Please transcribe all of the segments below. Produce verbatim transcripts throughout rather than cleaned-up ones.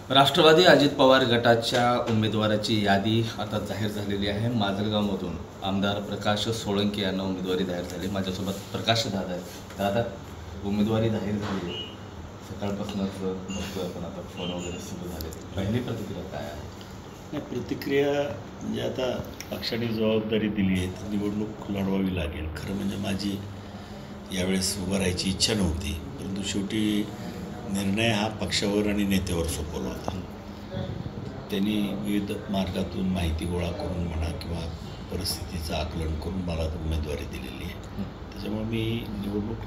राष्ट्रवादी अजित पवार गटाच्या उमेदवाराची यादी आता जाहीर झालेली आहे. माजलगावमधून आमदार प्रकाश सोळंके यांना उमेदवारी जाहीर झाली. माझ्यासोबत प्रकाश दादा आहे. दादा, उमेदवारी जाहीर झाली, सकाळपासूनच बघतोय आपण, आता फोन वगैरे सुरू झाले. पहिली प्रतिक्रिया काय आहे? नाही, प्रतिक्रिया म्हणजे आता पक्षाने जबाबदारी दिली आहे तर निवडणूक लढवावी लागेल. खरं म्हणजे माझी यावेळेस उभं राहायची इच्छा नव्हती, परंतु शेवटी निर्णय हा पक्षावर आणि नेत्यावर सोपवला होता. त्यांनी विविध मार्गातून माहिती गोळा करून म्हणा किंवा परिस्थितीचं आकलन करून मला उमेदवारी दिलेली आहे. त्याच्यामुळे मी निवडणूक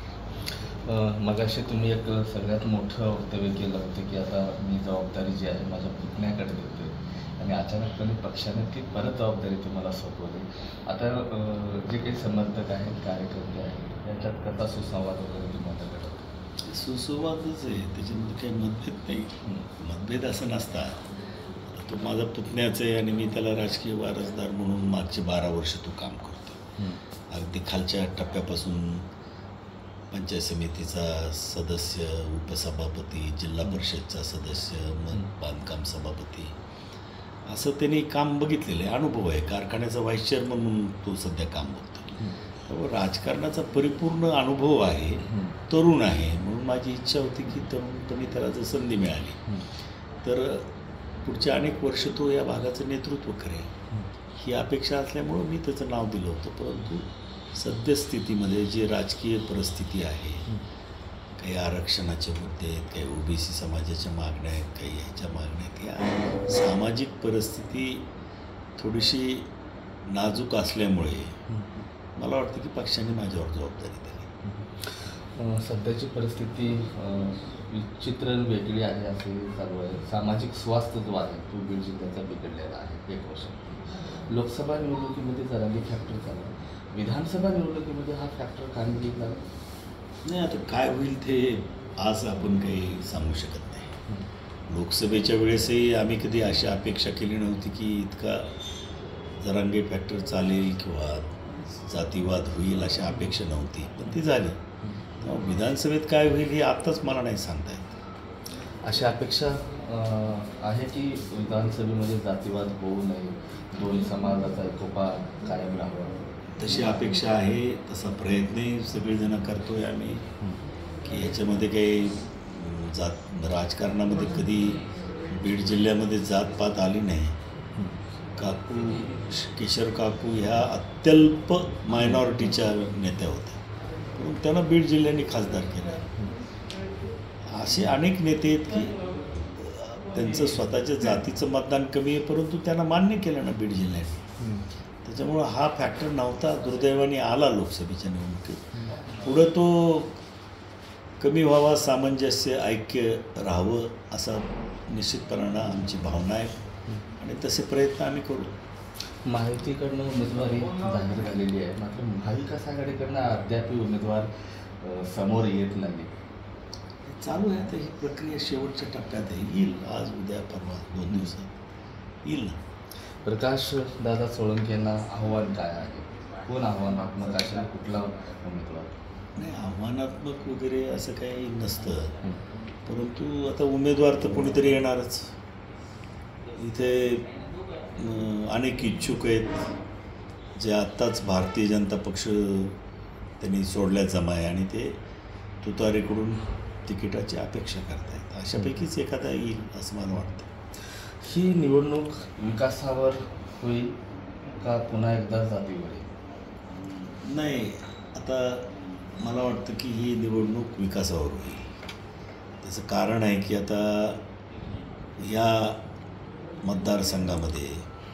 लढवणार. मगाशी तुम्ही एक सगळ्यात मोठं वक्तव्य केलं होतं की आता मी जबाबदारी जी आहे माझ्या पुतण्याकडे देते, आणि अचानकपणे पक्षाने ती परत जबाबदारी तुम्हाला सोपवली. आता जे काही समर्थक आहेत, कार्यकर्ते आहेत, याच्यात कथा सुसंवाद वगैरे तुम्हाला घडवतो? सुसंवादच आहे, त्याच्यामध्ये काही मतभेद नाही. मतभेद असं नसता. तो माझा पुतण्याचं आहे आणि मी त्याला राजकीय वारसदार म्हणून मागचे बारा वर्ष तो काम करतो. अगदी खालच्या टप्प्यापासून पंचायत समितीचा सदस्य, उपसभापती, जिल्हा परिषदचा सदस्य, मग बांधकाम सभापती, असं त्यांनी काम बघितलेलं आहे. अनुभव आहे. कारखान्याचा व्हाईस चेअरमन म्हणून तो सध्या काम बघतो. त्यामुळे राजकारणाचा परिपूर्ण अनुभव आहे. तरुण आहे म्हणून माझी इच्छा होती की तरुणपणी त्याला जर संधी मिळाली तर पुढचे अनेक वर्ष तो या भागाचं नेतृत्व करेल, ही अपेक्षा असल्यामुळं मी त्याचं नाव दिलं होतं. परंतु सद्यस्थितीमध्ये जी राजकीय परिस्थिती आहे, काही आरक्षणाचे मुद्दे आहेत, काही ओबीसी समाजाच्या मागण्या आहेत, काही ह्याच्या मागण्या आहेत, या सामाजिक परिस्थिती थोडीशी नाजूक असल्यामुळे मला वाटतं की पक्षाने माझ्यावर जबाबदारी दिली. सध्याची परिस्थिती विचित्र वेगळी आहे असे चालू आहे. सामाजिक स्वास्थ्य जो आहे तो बीड जिल्ह्याचा बिघडलेला आहे. एक वर्ष लोकसभा निवडणुकीमध्ये जरांगी फॅक्टर चालू, विधानसभा निवडणुकीमध्ये हा फॅक्टर कामगिरी झाला नाही. आता काय होईल ते आज आपण काही सांगू शकत नाही. लोकसभेच्या वेळेसही आम्ही कधी अशी अपेक्षा केली नव्हती की इतका जरांगे फॅक्टर चालेल किंवा जातीवाद होईल, अशी अपेक्षा नव्हती, पण ती झाली. विधानसभेत काय होईल हे आत्ताच मला नाही सांगता येत. अशी अपेक्षा आहे की विधानसभेमध्ये जातीवाद होऊ नये, दोन समाजाचा एकोपा कायम राहावा, तशी अपेक्षा आहे. तसा प्रयत्नही सगळेजण करतो आहे आम्ही की ह्याच्यामध्ये काही जात राजकारणामध्ये कधी बीड जिल्ह्यामध्ये जातपात आली नाही. काकू किशोर काकू ह्या अत्यल्प मायनॉरिटीच्या नेत्या होत्या, म्हणून त्यांना बीड जिल्ह्याने खासदार केलं. असे अनेक नेते आहेत की त्यांचं स्वतःच्या जातीचं मतदान कमी आहे, परंतु त्यांना मान्य केलं ना बीड जिल्ह्याने. त्याच्यामुळं हा फॅक्टर नव्हता, दुर्दैवाने आला लोकसभेच्या निवडणुकीत. पुढं तो कमी व्हावा, सामंजस्य ऐक्य राहावं असा निश्चितपणानं आमची भावना आहे आणि तसे प्रयत्न आम्ही करू. महायुतीकडनं उमेदवारी जाहीर झालेली आहे, मात्र महाविकास आघाडीकडनं अद्याप उमेदवार समोर येत नाही. चालू आहे आता ही प्रक्रिया, शेवटच्या टप्प्यात आहे. येईल आज, उद्या, परवा, दोन दिवसात येईल ना. प्रकाश दादा सोळंके यांना आव्हान काय आहे? कोण आव्हानात्मक असेल, कुठला उमेदवार? नाही, आव्हानात्मक वगैरे असं काही नसतं, परंतु आता उमेदवार तर कोणीतरी येणारच. इथे अनेक इच्छुक आहेत जे आत्ताच भारतीय जनता पक्ष त्यांनी सोडल्या जमा आहे आणि ते तुतारीकडून तिकिटाची अपेक्षा करत आहेत. अशापैकीच एखादा येईल असं मला वाटतं. ही निवडणूक विकासावर होईल का पुन्हा एकदा जातीवर? नाही, आता मला वाटतं की ही निवडणूक विकासावर होईल. त्याचं कारण आहे की आता या मतदारसंघामध्ये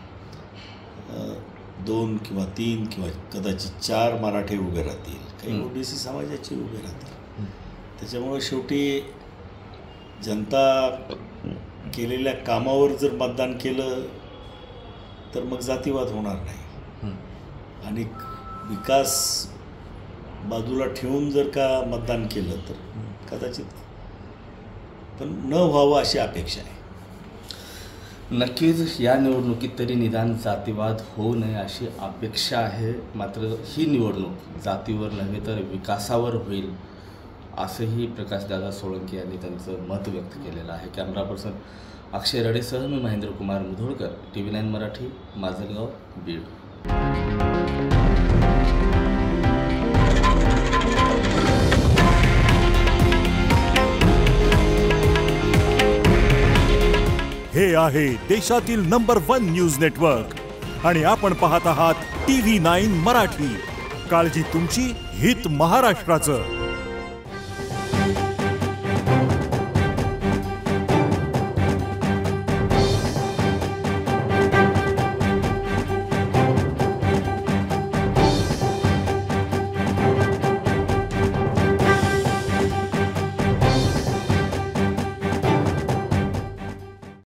दोन किंवा तीन किंवा कदाचित चार मराठे उभे राहतील, काही ओबीसी समाजाचे उभे राहतील. त्याच्यामुळे शेवटी जनता केलेल्या कामावर जर मतदान केलं तर मग जातीवाद होणार नाही. आणि विकास बाजूला ठेवून जर का मतदान केलं तर कदाचित, पण न व्हावं अशी अपेक्षा आहे. नक्कीच या निवडणुकीत तरी निदान जातीवाद होऊ नये अशी अपेक्षा आहे. मात्र ही निवडणूक जातीवर नव्हे तर विकासावर होईल असंही प्रकाशदादा सोळंके यांनी त्यांचं मत व्यक्त केलेलं आहे. कॅमेरा पर्सन अक्षय रडेसह मी Mahendra Kumar Mudholkar, T V nine Marathi, Majalgaon, Beed. हे आहे देशातील नंबर वन न्यूज नेटवर्क आणि आपण पाहत आहात टी व्ही नाईन मराठी. काळजी तुमची, हित महाराष्ट्राचं.